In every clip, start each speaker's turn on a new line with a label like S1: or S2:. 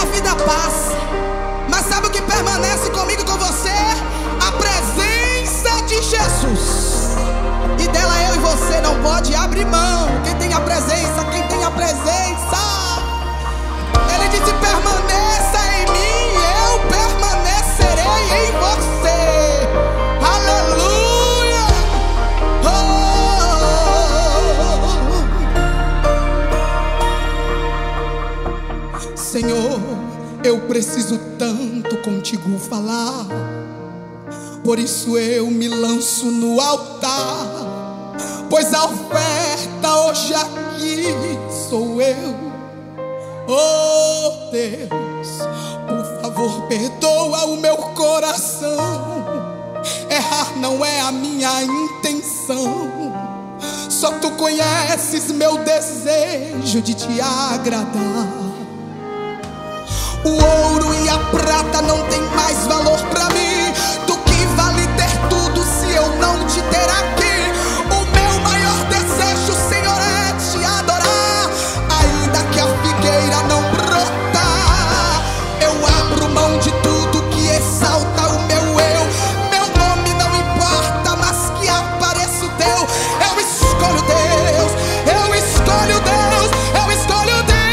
S1: A vida passa, mas sabe o que permanece comigo e com você? A presença de Jesus. E dela eu e você não pode abrir mão. Quem tem a presença, quem tem a presença, ele disse: permaneça em mim, eu permanecerei em você. Aleluia. Oh. Senhor, eu preciso tanto contigo falar, por isso eu me lanço no altar, pois a oferta hoje aqui sou eu. Oh Deus, por favor, perdoa o meu coração. Errar não é a minha intenção. Só tu conheces meu desejo de te agradar. O ouro e a prata não tem mais valor pra mim do que vale ter tudo se eu não te ter aqui. O meu maior desejo, Senhor, é te adorar. Ainda que a figueira não brotar, eu abro mão de tudo que exalta o meu eu. Meu nome não importa, mas que apareça o teu. Eu escolho Deus, eu escolho Deus, eu escolho Deus.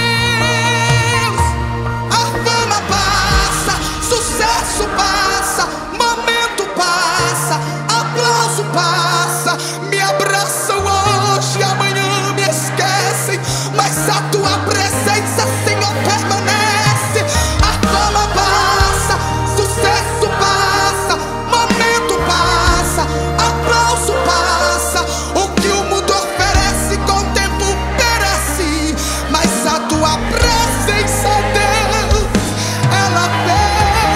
S1: Sucesso passa, momento passa, aplauso passa. Me abraçam hoje, amanhã me esquecem, mas a tua presença, Senhor, permanece. A fama passa, sucesso passa, momento passa, aplauso passa. O que o mundo oferece com o tempo perece, mas a tua presença, Deus, ela permanece.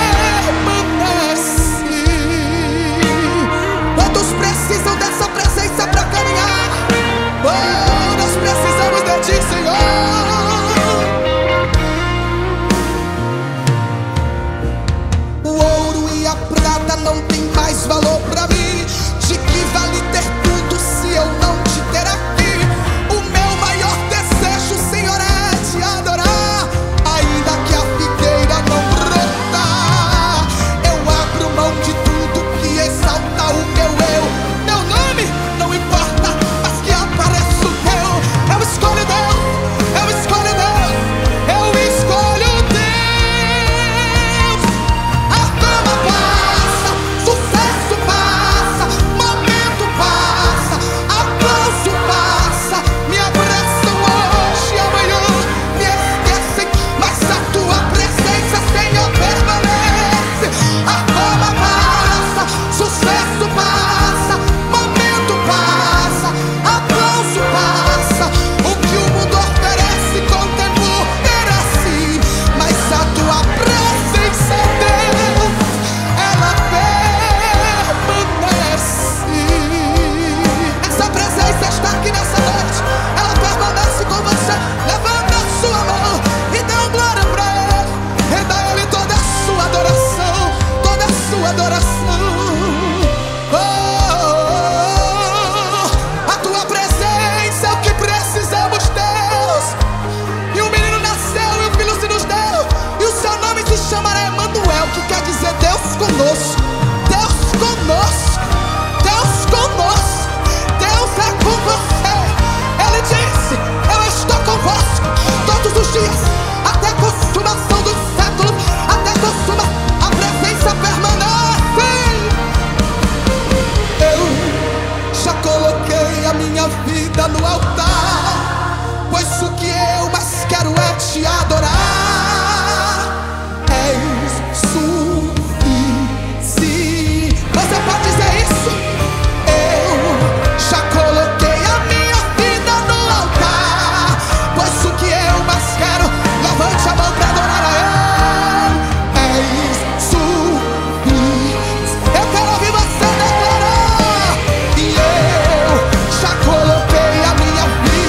S1: Precisam dessa presença para caminhar. Oh, nós precisamos de ti, Senhor. O ouro e a prata não tem mais valor para mim. De que vale ter tudo se eu não te ter aqui? O meu maior desejo, Senhor, é te adorar. Ainda que a figueira não brotar, eu abro mão de tudo que exalta o meu eu. Não importa, mas que apareça o teu. Eu escolho Deus, eu escolho Deus, eu escolho Deus. A fama passa, sucesso passa, momento passa, aplauso passa. Me abraçam hoje, amanhã me esquecem, mas a tua presença, Senhor, permanece. A fama passa, sucesso passa, momento passa, aplauso passa. O que o mundo oferece com o tempo perece, mas a tua presença, Deus, ela permanece. Essa presença está aqui nessa noite, ela permanece com você. Levanta a sua mão e dê glória pra Ele. Renda a Ele toda a sua adoração, toda a sua adoração. A tua presença é o que precisamos, Deus. E o menino nasceu e o filho se nos deu, e o seu nome se chamará Emanuel, que quer dizer Deus conosco. Deus conosco, Deus conosco, Deus é com você. Ele disse: eu estou convosco todos os dias, até a consumação dos séculos. Até consuma, a presença permanece. Eu já coloquei a minha vida no altar, pois o que eu mais quero é te adorar. És suficiente. Você pode dizer isso? Eu já coloquei a minha vida no altar, pois o que eu mais quero, levante a mão para adorar a Ele. És suficiente. Eu quero ouvir você declarar. E eu já coloquei a minha vida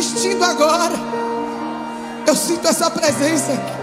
S1: assistindo agora, eu sinto essa presença aqui.